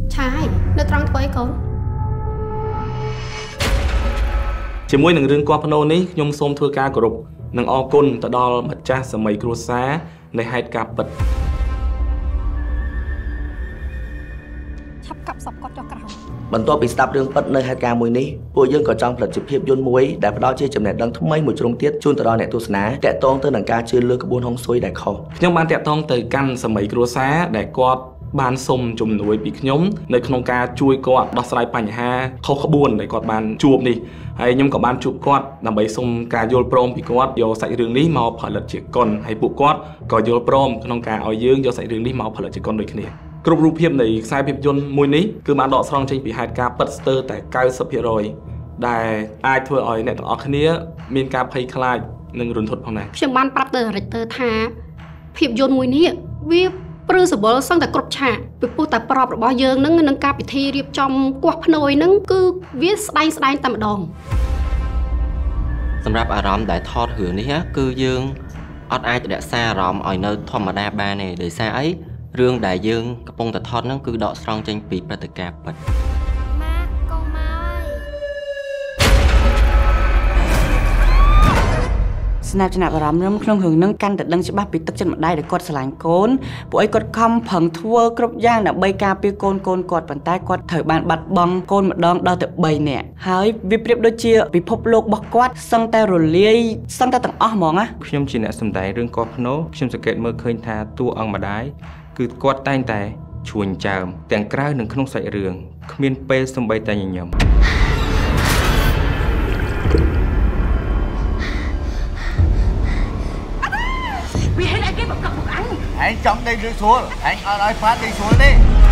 ใช่នៅត្រង់ធ្វើអីកូនជាមួយនឹងរឿងគាត់ភ្នោនេះខ្ញុំសូមធ្វើការគោរពនិងអរគុណទៅដល់ម្ចាស់សម័យគ្រួសារនៃហេតុការណ៍ពិតឆាប់កាប់សពគាត់ចុះក្រោមបន្ទាប់ពីស្ដាប់រឿងពិតនៅហេតុការណ៍មួយនេះពួកយើងក៏ចង់ផលិតជាភាពយន្តមួយដែលផ្ដល់ជាចំណេះដឹងថ្មីមួយជ្រុងទៀតជូនទៅដល់អ្នកទស្សនាតាក់ទងទៅនឹងការជឿលើក្បួនហុងស៊ុយដែលខុសខ្ញុំបានតាក់ទងទៅកាន់សម័យគ្រួសារដែលគាត់បានសុំជំនួយពីខ្ញុំនៅក្នុងការជួយគាត់ដោះស្រាយបញ្ហាខុសក្បួនដែលគាត់បានជួបនេះហើយខ្ញុំក៏បានជួបគាត់ដើម្បីសុំការយល់ព្រមពីគាត់យកសាច់រឿងនេះមកផលិតជាកុនហើយពួកគាត់ក៏យល់ព្រមក្នុងការឲ្យយើងយកសាច់រឿងនេះមកផលិតជាកុនដូចគ្នាគ្រប់រូបភាពនៃខ្សែភាពយន្តមួយនេះគឺបានដកស្រង់ចេញពីហេតុការណ៍ពិតស្ទើរតែ 90% ដែលអាចធ្វើឲ្យអ្នកទាំងអស់គ្នាមានការភ័យខ្លាចនិងរន្ធត់ផងដែរខ្ញុំបានប្រាប់ទៅ director ថាភាពយន្តមួយនេះវាព្រឺសវលសឹងតែគ្រប់ឆាកពីព្រោះតែប្របរបស់យើងនឹងការពិធីរៀបចំគាស់ភ្នួយនឹងគឺវាស្ដែងតែម្ដងសម្រាប់អារម្មណ៍ដែលថតរឿងនេះគឺយើងអត់អាចរក្សាអារម្មណ៍ឲ្យនៅធម្មតាបានទេដោយសារអីរឿងដែលយើងកំពុងតែថតហ្នឹងគឺដកស្រង់ចេញពីព្រឹត្តិការណ៍ពិតម៉ាក់កូនមកហើយស្នាប់ចំណាប់អារម្មណ៍ខ្ញុំក្នុងរឿងហ្នឹងកាន់តែដឹងច្បាស់ពីទឹកចិត្តម្ដាយដែលគាត់ស្រឡាញ់កូនពួកឯងគាត់ខំប្រឹងធ្វើគ្រប់យ៉ាងដើម្បីការពារកូនគាត់ប៉ុន្តែគាត់ត្រូវបានបាត់បង់កូនម្ដងដល់ទៅ3នាក់ហើយវាប្រៀបដូចជាពិភពលោករបស់គាត់សឹងតែរលាយសឹងតែទាំងអស់ហ្មងណាខ្ញុំជាអ្នកសម្ដែងរឿងគាត់ភ្នោខ្ញុំសង្កេតមើលឃើញថាតួអង្គម្ដាយគឺគាត់តែងតែជួញចើមទាំងក្រៅនិងក្នុងសាច់រឿងគ្មានពេលសំបីតែញញឹមវាហេតុអីគេបង្កប់ពួកអញឯងចង់ដេកលឿនស្រួលឯងអត់ឲ្យផាត់ដេកស្រួលទេ